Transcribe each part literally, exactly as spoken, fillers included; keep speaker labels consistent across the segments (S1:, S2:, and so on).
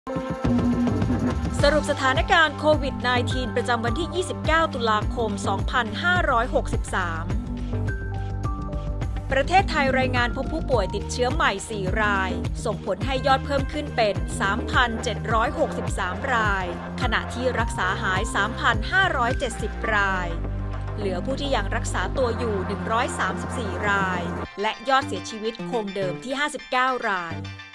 S1: สรุปสถานการณ์โควิด สิบเก้า ประจำวันที่ ยี่สิบเก้า ตุลาคม สองพันห้าร้อยหกสิบสาม ประเทศไทยรายงานพบผู้ป่วยติดเชื้อใหม่ สี่ ราย ส่งผลให้ยอดเพิ่มขึ้นเป็น สามพันเจ็ดร้อยหกสิบสาม ราย ขณะที่รักษาหาย สามพันห้าร้อยเจ็ดสิบ ราย เหลือผู้ที่ยังรักษาตัวอยู่ หนึ่งร้อยสามสิบสี่ ราย และยอดเสียชีวิตคงเดิมที่ ห้าสิบเก้า ราย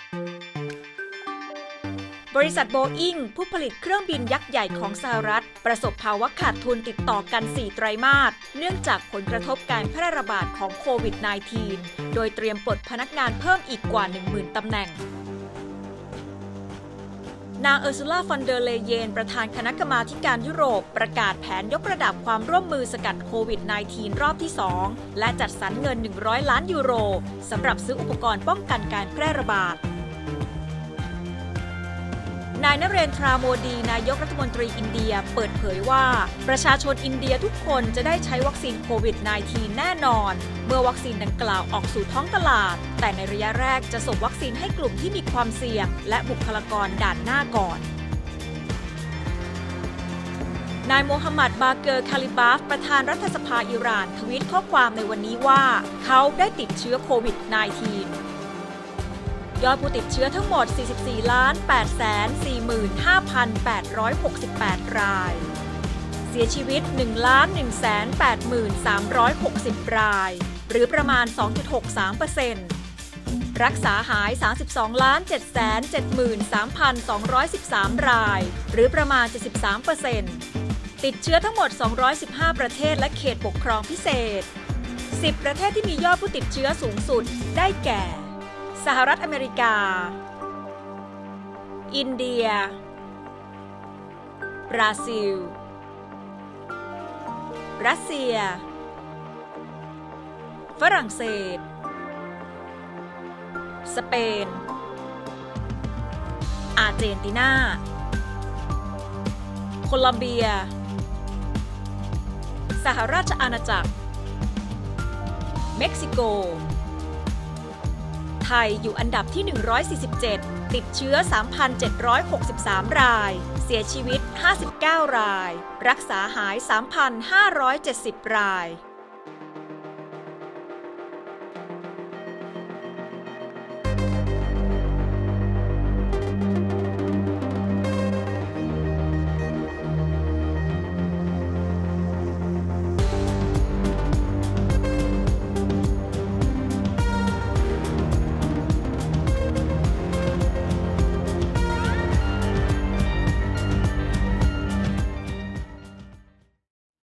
S1: บริษัทโบอิงผู้ผลิตเครื่องบินยักษ์ใหญ่ของสหรัฐประสบภาวะขาดทุนติดต่อกัน สี่ ไตรมาสเนื่องจากผลกระทบการแพร่ระบาดของโควิด สิบเก้า โดยเตรียมปลดพนักงานเพิ่มอีกกว่า หนึ่งหมื่น ตำแหน่งนางเออร์ซูล่า ฟอนเดอร์เลเยนประธานคณะกรรมาการยุโรปประกาศแผนยกระดับความร่วมมือสกัดโควิด สิบเก้า รอบที่ สอง และจัดสรรเงิน หนึ่งร้อย ล้านยูโรสำหรับซื้ออุปกรณ์ป้องกันการแพร่ระบาดนายนเรนทราโมดีนายกรัฐมนตรีอินเดียเปิดเผยว่าประชาชนอินเดียทุกคนจะได้ใช้วัคซีนโควิด สิบเก้า แน่นอนเมื่อวัคซีนดังกล่าวออกสู่ท้องตลาดแต่ในระยะแรกจะส่งวัคซีนให้กลุ่มที่มีความเสี่ยงและบุคลากรด่านหน้าก่อนนายโมฮัมหมัด บาเกอร์ คาลิบาฟประธานรัฐสภาอิหร่านทวีตข้อความในวันนี้ว่าเขาได้ติดเชื้อโควิด สิบเก้ายอดผู้ติดเชื้อทั้งหมด สี่สิบสี่ ล้าน แปดแสน สี่หมื่น ห้าพัน แปดร้อยหกสิบแปด ราย เสียชีวิต หนึ่ง ล้าน หนึ่งแสน แปดหมื่น สามร้อยหกสิบ ราย หรือประมาณ สองจุดหกสามเปอร์เซ็นต์ รักษาหาย สามสิบสอง ล้าน เจ็ดแสน เจ็ดหมื่น สามพัน สองร้อยสิบสาม ราย หรือประมาณ เจ็ดสิบสามเปอร์เซ็นต์ ติดเชื้อทั้งหมด สองร้อยสิบห้า ประเทศและเขตปกครองพิเศษ สิบ ประเทศที่มียอดผู้ติดเชื้อสูงสุดได้แก่สหรัฐอเมริกาอินเดียบราซิลรัสเซียฝรั่งเศสสเปนอาร์เจนตินาโคลอมเบียสหราชอาณาจักรเม็กซิโกไทยอยู่อันดับที่ หนึ่งร้อยสี่สิบเจ็ด ติดเชื้อ สามพันเจ็ดร้อยหกสิบสาม ราย เสียชีวิต ห้าสิบเก้า ราย รักษาหาย สามพันห้าร้อยเจ็ดสิบ ราย